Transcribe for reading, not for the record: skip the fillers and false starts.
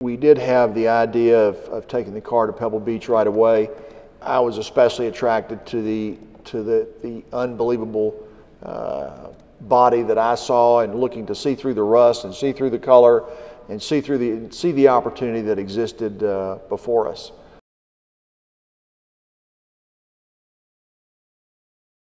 We did have the idea of taking the car to Pebble Beach right away. I was especially attracted to the unbelievable body that I saw, and looking to see through the rust and see through the color and see the opportunity that existed before us.